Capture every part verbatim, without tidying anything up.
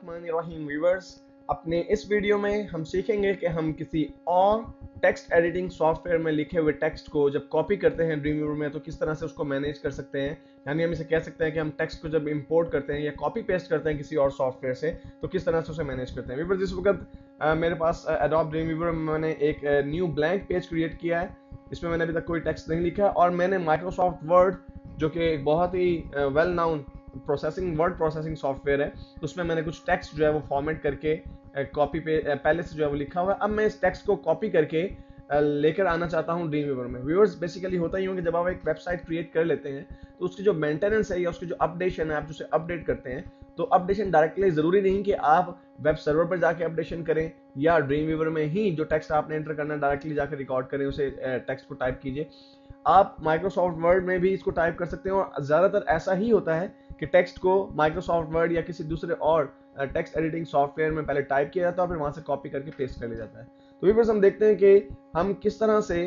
बिस्मिल्लाहिर्रहमानिर्रहीम व्यूअर्स, अपने इस वीडियो में हम सीखेंगे कि हम किसी और टेक्स्ट एडिटिंग सॉफ्टवेयर में लिखे हुए टेक्स्ट को जब कॉपी करते हैं ड्रीमवीवर में तो किस तरह से उसको मैनेज कर सकते हैं। यानी हम इसे कह सकते हैं कि हम टेक्स्ट को जब इंपोर्ट करते हैं या कॉपी पेस्ट करते हैं किसी और सॉफ्टवेयर से तो किस तरह से उसे मैनेज करते हैं। व्यूअर्स, इस वक्त uh, मेरे पास एडोब ड्रीमवीवर में मैंने एक न्यू ब्लैंक पेज क्रिएट किया है। इसमें मैंने अभी तक कोई टेक्स्ट नहीं लिखा है और मैंने माइक्रोसॉफ्ट वर्ड, जो कि एक बहुत ही well known processing word processing software है, उसमें मैंने कुछ टेक्स्ट जो है वो फॉर्मेट करके कॉपी पे पहले से जो है वो लिखा हुआ है। अब मैं इस टेक्स्ट को कॉपी करके लेकर आना चाहता हूँ ड्रीमवीवर में। व्यूअर्स, बेसिकली होता ही होगा कि जब आप एक वेबसाइट क्रिएट कर लेते हैं तो उसकी जो मेंटेनेंस है या उसकी जो अपडेशन है, आप उसे अपडेट करते हैं तो अपडेशन डायरेक्टली जरूरी नहीं कि आप वेब सर्वर पर जाके अपडेशन करें या ड्रीमवीवर में ही जो टेक्स्ट आपने एंटर करना है डायरेक्टली जाकर रिकॉर्ड करें, उसे टेक्स्ट को टाइप कीजिए। आप माइक्रोसॉफ्ट वर्ड में भी इसको टाइप कर सकते हैं और ज़्यादातर ऐसा ही होता है कि टेक्स्ट को माइक्रोसॉफ्ट वर्ड या किसी दूसरे और टेक्स्ट एडिटिंग सॉफ्टवेयर में पहले टाइप किया जाता है और फिर वहां से कॉपी करके पेस्ट कर लिया जाता है। तो व्यूअर्स, हम देखते हैं कि हम किस तरह से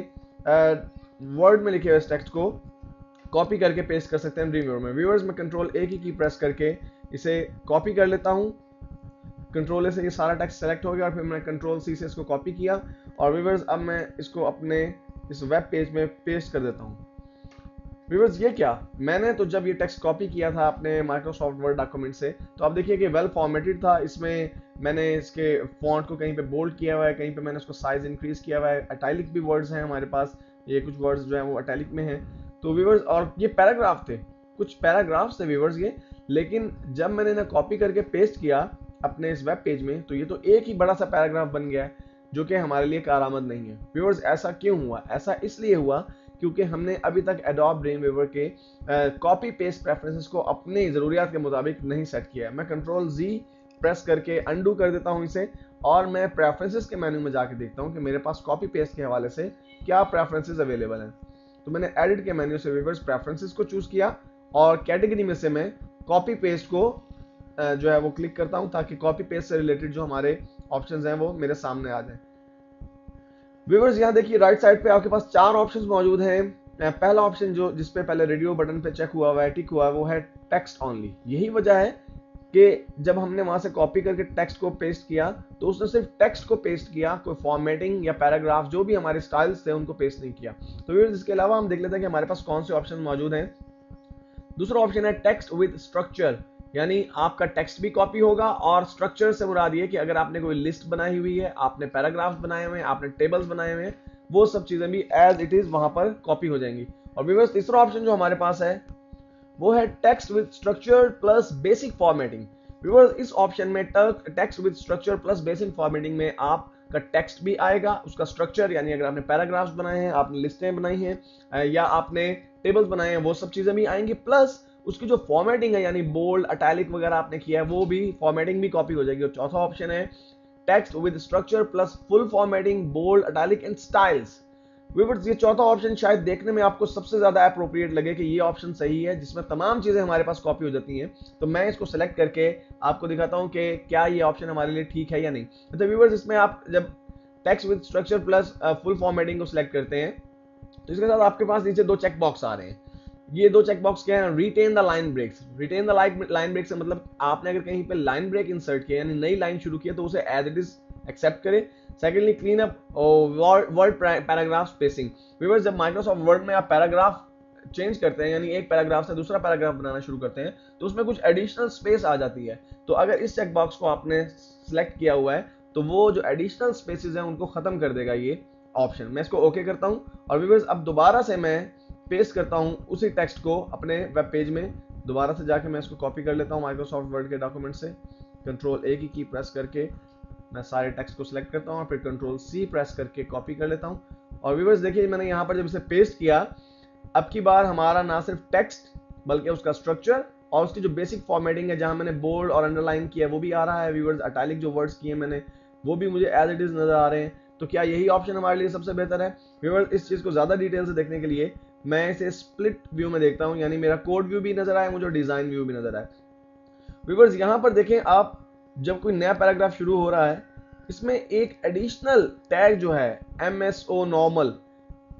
वर्ड में लिखे हुए इस टेक्स्ट को कॉपी करके पेस्ट कर सकते हैं ड्रीमवीवर में। व्यूअर्स, मैं कंट्रोल ए की की प्रेस करके इसे कॉपी कर लेता हूँ। कंट्रोल ए से ये सारा टेक्स्ट सेलेक्ट हो गया और फिर मैंने कंट्रोल सी से इसको कॉपी किया और व्यूअर्स अब मैं इसको अपने इस वेब पेज में पेस्ट कर देता हूँ। व्यूअर्स, ये क्या, मैंने तो जब ये टेक्स्ट कॉपी किया था अपने माइक्रोसॉफ्ट वर्ड डॉक्यूमेंट से तो आप देखिए कि वेल फॉर्मेटेड था। इसमें मैंने इसके फॉन्ट को कहीं पे बोल्ड किया हुआ है, कहीं पे मैंने उसको साइज इंक्रीज किया हुआ है। अटैलिक भी वर्ड्स हैं हमारे पास, ये कुछ वर्ड्स जो है वो अटैलिक में हैं। तो व्यूअर्स, और ये पैराग्राफ थे, कुछ पैराग्राफ्स थे व्यूअर्स ये, लेकिन जब मैंने इन्हें कॉपी करके पेस्ट किया अपने इस वेब पेज में तो ये तो एक ही बड़ा सा पैराग्राफ बन गया है जो कि हमारे लिए कारआमद नहीं है। व्यूअर्स, ऐसा क्यों हुआ? ऐसा इसलिए हुआ क्योंकि हमने अभी तक एडोब ड्रीमवीवर के कॉपी पेस्ट प्रेफरेंसेस को अपने ज़रूरियात के मुताबिक नहीं सेट किया है। मैं कंट्रोल जी प्रेस करके अंडू कर देता हूं इसे और मैं प्रेफरेंसेस के मेन्यू में जाके देखता हूं कि मेरे पास कॉपी पेस्ट के हवाले से क्या प्रेफरेंसेस अवेलेबल हैं। तो मैंने एडिट के मेन्यू से व्यूअर्स प्रेफरेंसेस को चूज किया और कैटेगरी में से मैं कॉपी पेस्ट को जो है वो क्लिक करता हूं ताकि कॉपी पेस्ट से रिलेटेड जो हमारे ऑप्शंस हैं वो मेरे सामने आ जाए। व्यूअर्स, यहाँ देखिए राइट साइड पे आपके पास चार ऑप्शंस मौजूद हैं। पहला ऑप्शन जो जिसपे पहले रेडियो बटन पे चेक हुआ हुआ है, टिक हुआ है, वो है टेक्स्ट ओनली। यही वजह है कि जब हमने वहां से कॉपी करके टेक्स्ट को पेस्ट किया तो उसने सिर्फ टेक्स्ट को पेस्ट किया, कोई फॉर्मेटिंग या पैराग्राफ जो भी हमारे स्टाइल्स थे उनको पेस्ट नहीं किया। तो व्यूअर्स, इसके अलावा हम देख लेते हैं कि हमारे पास कौन से ऑप्शन मौजूद हैं। दूसरा ऑप्शन है टेक्स्ट विद स्ट्रक्चर, यानी आपका टेक्स्ट भी कॉपी होगा और स्ट्रक्चर से मुराद ये कि अगर आपने कोई लिस्ट बनाई हुई है, आपने पैराग्राफ्स बनाए हुए हैं, आपने टेबल्स बनाए हुए हैं, वो सब चीजें भी एज इट इज वहां पर कॉपी हो जाएंगी। और व्यूअर्स, तीसरा ऑप्शन जो हमारे पास है वो है text with structure plus basic formatting. Viewers, इस ऑप्शन में text with structure plus basic formatting में आपका टेक्स्ट भी आएगा, उसका स्ट्रक्चर यानी अगर आपने पैराग्राफ्स बनाए हैं, आपने लिस्टें बनाई हैं या आपने टेबल्स बनाए हैं, वो सब चीजें भी आएंगी, प्लस उसकी जो फॉर्मेटिंग है यानी बोल्ड अटैलिक वगैरह आपने किया है वो भी फॉर्मेटिंग भी कॉपी हो जाएगी। और चौथा ऑप्शन है text with structure plus full formatting, bold italic and styles. Viewers, ये चौथा ऑप्शन शायद देखने में आपको सबसे ज्यादा अप्रोप्रिएट लगे कि ये ऑप्शन सही है जिसमें तमाम चीजें हमारे पास कॉपी हो जाती हैं। तो मैं इसको सेलेक्ट करके आपको दिखाता हूं कि क्या ये ऑप्शन हमारे लिए ठीक है या नहीं। तो व्यूअर्स, इसमें आप जब text with structure plus full formatting को सिलेक्ट करते हैं तो इसके साथ आपके पास नीचे दो चेक बॉक्स आ रहे हैं। ये दो चेक बॉक्स क्या है? Retain the line breaks. Retain the line break से मतलब आपने अगर कहीं पे लाइन ब्रेक इंसर्ट किया यानी नई लाइन शुरू किया तो उसे एज इट इज एक्सेप्ट करे। Secondly, clean up word paragraph spacing. Viewers, जब माइक्रोसॉफ्ट वर्ड में आप पैराग्राफ चेंज करते हैं यानी एक पैराग्राफ से दूसरा पैराग्राफ बनाना शुरू करते हैं तो उसमें कुछ एडिशनल स्पेस आ जाती है। तो अगर इस चेक बॉक्स को आपने सिलेक्ट किया हुआ है तो वो जो एडिशनल स्पेसेस हैं उनको खत्म कर देगा ये ऑप्शन। मैं इसको ओके करता हूं और व्यूअर्स, अब दोबारा से मैं पेस्ट करता हूं उसी टेक्स्ट को अपने वेब पेज में। दोबारा से जाके मैं इसको कॉपी कर लेता हूं माइक्रोसॉफ्ट वर्ड के डॉक्यूमेंट से। कंट्रोल ए की की प्रेस करके मैं सारे टेक्स्ट को सिलेक्ट करता हूं और फिर कंट्रोल सी प्रेस करके कॉपी कर लेता हूं। और व्यूअर्स, देखिए मैंने यहां पर जब इसे पेस्ट किया, अब की बार हमारा ना सिर्फ टेक्स्ट बल्कि उसका स्ट्रक्चर और उसकी जो बेसिक फॉर्मेटिंग है जहां मैंने बोल्ड और अंडरलाइन किया वो भी आ रहा है। व्यूअर्स, अटैलिक जो वर्ड्स किए मैंने वो भी मुझे एज इट इज नजर आ रहे हैं। तो क्या यही ऑप्शन हमारे लिए सबसे बेहतर है? व्यूअर्स, इस चीज को ज्यादा डिटेल से देखने के लिए मैं इसे स्प्लिट व्यू में देखता हूं, यानी मेरा कोड व्यू भी नजर आए मुझे, डिजाइन व्यू भी नजर आए। व्यूअर्स, यहां पर देखें आप, जब कोई नया पैराग्राफ शुरू हो रहा है इसमें एक एडिशनल टैग जो है एम एस ओ नॉर्मल,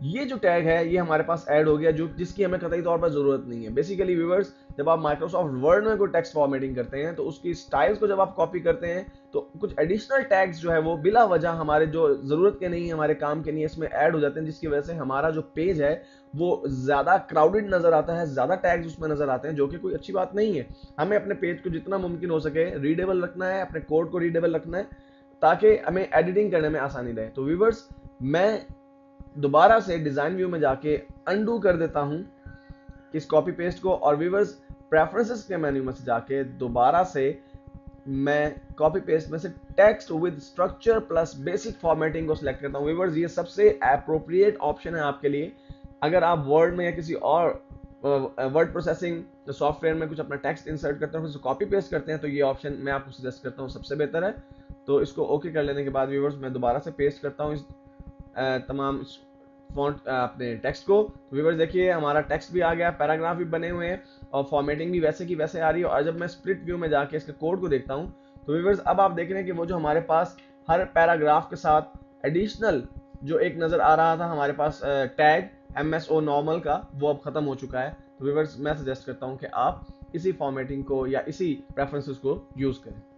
ये जो टैग है ये हमारे पास ऐड हो गया, जो जिसकी हमें कतई तौर पर जरूरत नहीं है। बेसिकली व्यूअर्स, जब आप माइक्रोसॉफ्ट वर्ड में कोई टेक्स्ट फॉर्मेटिंग करते हैं तो उसकी स्टाइल्स को जब आप कॉपी करते हैं तो कुछ एडिशनल टैग्स जो है वो बिला वजह हमारे जो जरूरत के नहीं है, हमारे काम के नहीं है, इसमें ऐड हो जाते हैं, जिसकी वजह से हमारा जो पेज है वो ज्यादा क्राउडेड नजर आता है, ज्यादा टैग्स उसमें नजर आते हैं, जो कि कोई अच्छी बात नहीं है। हमें अपने पेज को जितना मुमकिन हो सके रीडेबल रखना है, अपने कोड को रीडेबल रखना है, ताकि हमें एडिटिंग करने में आसानी रहे। तो व्यूअर्स, मैं दोबारा से डिजाइन व्यू में जाके अनडू कर देता हूं इस कॉपी पेस्ट को, और व्यूअर्स प्रेफरेंसेस के मेन्यू में से जाके दोबारा से मैं कॉपी पेस्ट में से text with structure plus basic formatting को सिलेक्ट करता हूं। व्यूअर्स, ये सबसे एप्रोप्रिएट ऑप्शन है आपके लिए। अगर आप वर्ड में या किसी और वर्ड प्रोसेसिंग सॉफ्टवेयर में कुछ अपना टेक्स्ट इंसर्ट करते हैं, कॉपी पेस्ट करते हैं, तो ये ऑप्शन मैं आपको सजेस्ट करता हूँ, सबसे बेहतर है। तो इसको ओके कर लेने के बाद व्यूअर्स मैं दोबारा से पेस्ट करता हूँ इस तमाम फॉन्ट अपने टेक्स्ट को। तो व्यूअर्स देखिए, हमारा टेक्स्ट भी आ गया, पैराग्राफ भी बने हुए हैं और फॉर्मेटिंग भी वैसे की वैसे आ रही है। और जब मैं स्प्लिट व्यू में जाके इसके कोड को देखता हूं तो व्यूअर्स अब आप देख रहे हैं कि वो जो हमारे पास हर पैराग्राफ के साथ एडिशनल जो एक नजर आ रहा था हमारे पास tag M S O normal का, वो अब खत्म हो चुका है। तो व्यूअर्स मैं सजेस्ट करता हूं कि आप इसी फॉर्मेटिंग को या इसी प्रेफरेंसेस को यूज करें।